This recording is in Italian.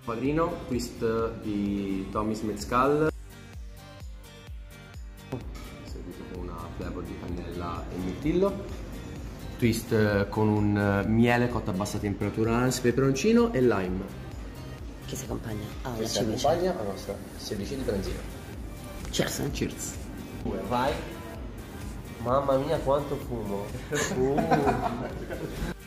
Padrino, twist di Tommy's Mezcal, servito con una flavor di cannella e mirtillo, twist con un miele cotto a bassa temperatura, peperoncino e lime. Che si accompagna alla Che si cimice. accompagna alla nostra 16 di branzino. Cheers. Cheers. Vai. Mamma mia quanto fumo.